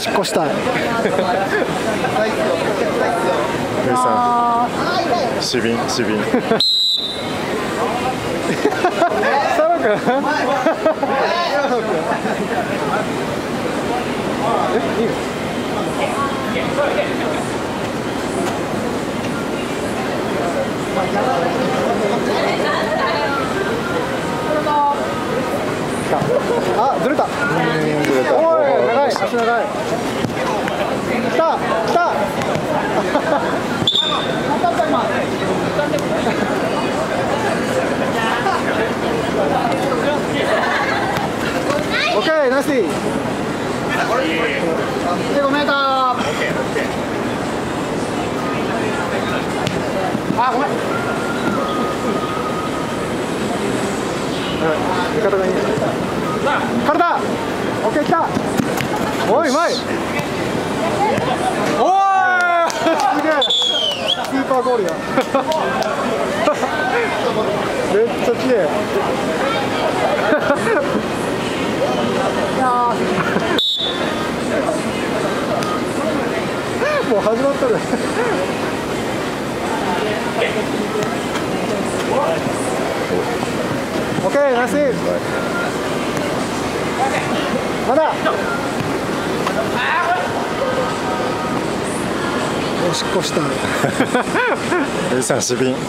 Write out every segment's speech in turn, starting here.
しっこしたい。 ルイさん、死瓶。 サロ君いいの？あ、ずれた。おい、長い、足長い。来た。オッケー、ナイスディー。15メーター。あ、ごめん。味方がいいね。体。オッケー、来た。おい、うまい。おー、すげえ。スーパーゴールや。めっちゃ綺麗。いやもう始まったね。オッケー、ナイス。まだ。おしっこした。 ルイさん、死瓶。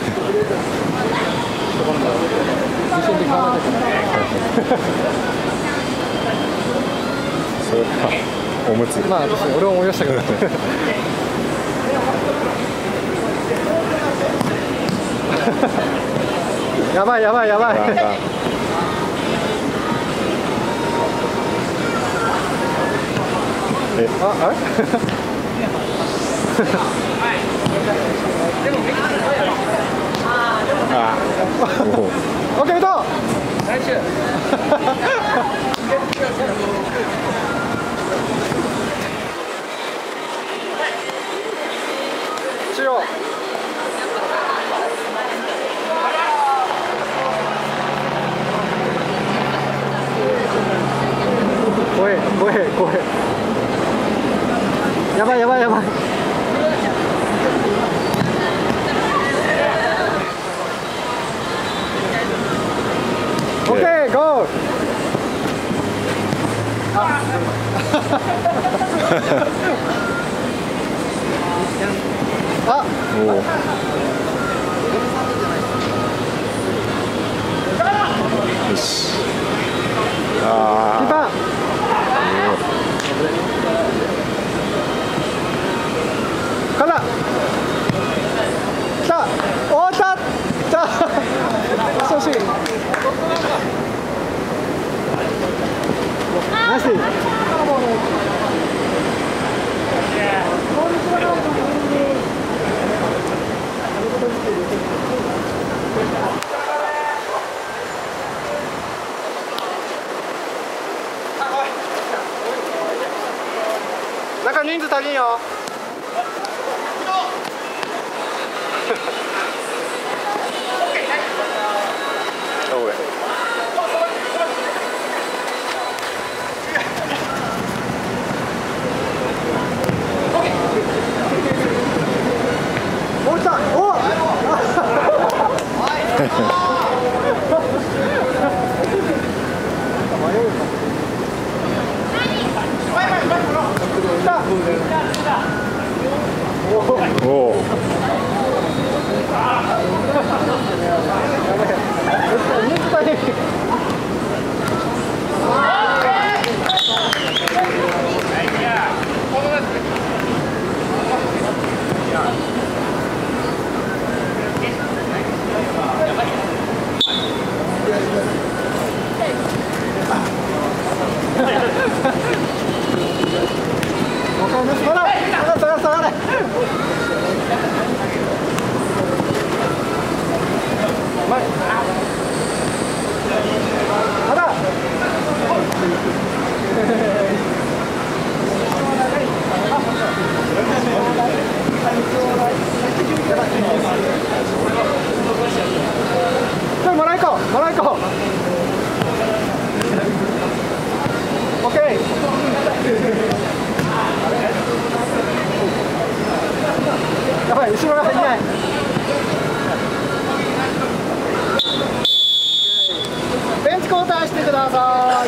それかおむつ。 まあ、私、俺は思い出したけど。やばい。あれ？オッケー、どう？中央。怖い。やばい。オッケー、ゴー。あ。 よし。 キーパー。から。来た。おー、来た。惜しい。ナイス。中人数足りんよ。下がれ。 ない。ベンチ交代してください。